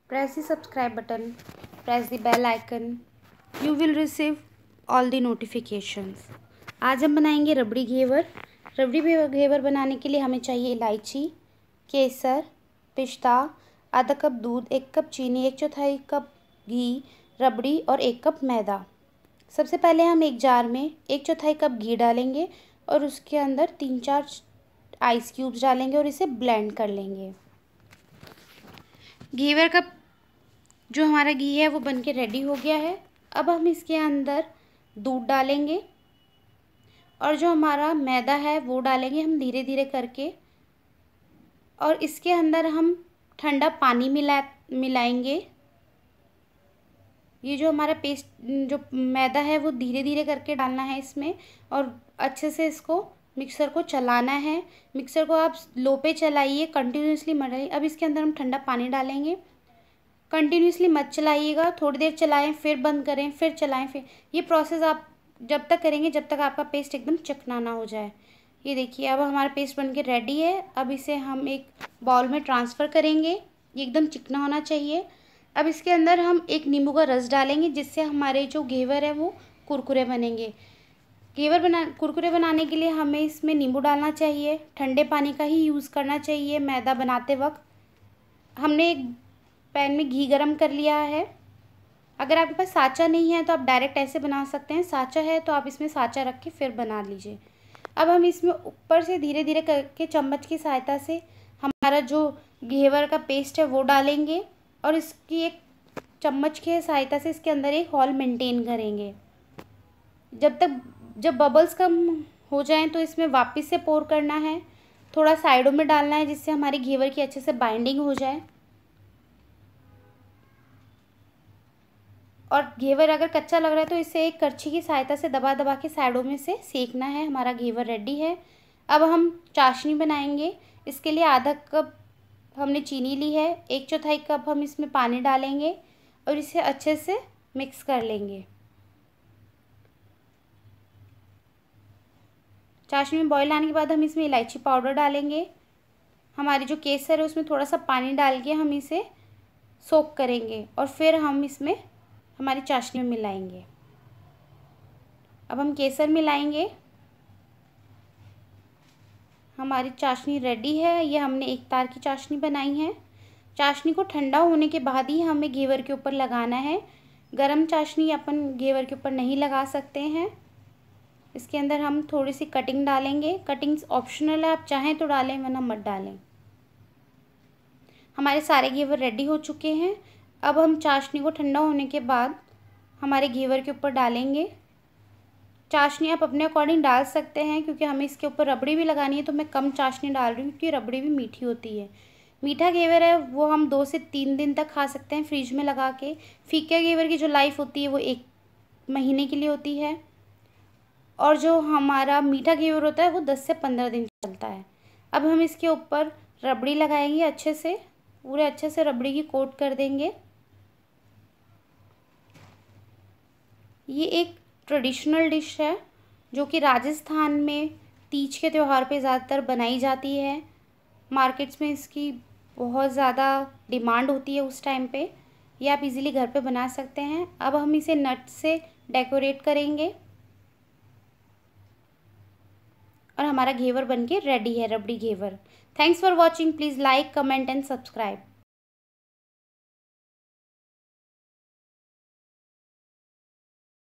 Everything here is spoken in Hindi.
Press the subscribe button, press the bell icon. You will receive all the notifications. आज हम बनाएंगे रबड़ी घेवर। रबड़ी घेवर बनाने के लिए हमें चाहिए इलायची, केसर, पिस्ता, आधा कप दूध, 1 कप चीनी, 1/4 कप घी, रबड़ी और 1 कप मैदा। सबसे पहले हम एक जार में 1/4 कप घी डालेंगे और उसके अंदर 3-4 आइस क्यूब्स डालेंगे और इसे ब्लेंड कर लेंगे। घेवर का जो हमारा घी है वो बनके रेडी हो गया है। अब हम इसके अंदर दूध डालेंगे और जो हमारा मैदा है वो डालेंगे हम धीरे धीरे करके, और इसके अंदर हम ठंडा पानी मिलाएंगे। ये जो हमारा पेस्ट जो मैदा है वो धीरे धीरे करके डालना है इसमें, और अच्छे से इसको मिक्सर को चलाना है। मिक्सर को आप लो पे चलाइए, कंटिन्यूसली मत डालिए। अब इसके अंदर हम ठंडा पानी डालेंगे। कंटिन्यूसली मत चलाइएगा, थोड़ी देर चलाएं फिर बंद करें, फिर चलाएं, फिर ये प्रोसेस आप जब तक करेंगे जब तक आपका पेस्ट एकदम चिकना ना हो जाए। ये देखिए अब हमारा पेस्ट बनके रेडी है। अब इसे हम एक बाउल में ट्रांसफ़र करेंगे। ये एकदम चिकना होना चाहिए। अब इसके अंदर हम एक नींबू का रस डालेंगे जिससे हमारे जो घेवर है वो कुरकुरे बनेंगे। कुरकुरे बनाने के लिए हमें इसमें नींबू डालना चाहिए। ठंडे पानी का ही यूज़ करना चाहिए मैदा बनाते वक्त। हमने एक पैन में घी गरम कर लिया है। अगर आपके पास साँचा नहीं है तो आप डायरेक्ट ऐसे बना सकते हैं, साँचा है तो आप इसमें साँचा रख के फिर बना लीजिए। अब हम इसमें ऊपर से धीरे धीरे करके चम्मच की सहायता से हमारा जो घेवर का पेस्ट है वो डालेंगे और इसकी एक चम्मच की सहायता से इसके अंदर एक हॉल मेंटेन करेंगे। जब बबल्स कम हो जाएं तो इसमें वापस से पोर करना है। थोड़ा साइडों में डालना है जिससे हमारी घेवर की अच्छे से बाइंडिंग हो जाए। और घेवर अगर कच्चा लग रहा है तो इसे एक करछी की सहायता से दबा दबा के साइडों में से सेकना है। हमारा घेवर रेडी है। अब हम चाशनी बनाएंगे। इसके लिए आधा कप हमने चीनी ली है, 1/4 कप हम इसमें पानी डालेंगे और इसे अच्छे से मिक्स कर लेंगे। चाशनी में बॉईल आने के बाद हम इसमें इलायची पाउडर डालेंगे। हमारी जो केसर है उसमें थोड़ा सा पानी डाल के हम इसे सोक करेंगे और फिर हम इसमें हमारी चाशनी में मिलाएंगे। अब हम केसर मिलाएंगे। हमारी चाशनी रेडी है। ये हमने एक तार की चाशनी बनाई है। चाशनी को ठंडा होने के बाद ही हमें घेवर के ऊपर लगाना है। गरम चाशनी अपन घेवर के ऊपर नहीं लगा सकते हैं। इसके अंदर हम थोड़ी सी कटिंग डालेंगे। कटिंग्स ऑप्शनल है, आप चाहें तो डालें वरना मत डालें। हमारे सारे घेवर रेडी हो चुके हैं। अब हम चाशनी को ठंडा होने के बाद हमारे घेवर के ऊपर डालेंगे। चाशनी आप अपने अकॉर्डिंग डाल सकते हैं, क्योंकि हमें इसके ऊपर रबड़ी भी लगानी है तो मैं कम चाशनी डाल रही हूँ क्योंकि रबड़ी भी मीठी होती है। मीठा घेवर है वो हम 2 से 3 दिन तक खा सकते हैं फ्रिज में लगा के। फीके घेवर की जो लाइफ होती है वो 1 महीने के लिए होती है, और जो हमारा मीठा घेवर होता है वो 10 से 15 दिन चलता है। अब हम इसके ऊपर रबड़ी लगाएंगे, अच्छे से पूरे अच्छे से रबड़ी की कोट कर देंगे। ये एक ट्रेडिशनल डिश है जो कि राजस्थान में तीज के त्यौहार पे ज़्यादातर बनाई जाती है। मार्केट्स में इसकी बहुत ज़्यादा डिमांड होती है उस टाइम पे। ये आप इजीली घर पे बना सकते हैं। अब हम इसे नट से डेकोरेट करेंगे और हमारा घेवर बनके रेडी है, rabri ghevar. Thanks for watching. Please like, comment and subscribe.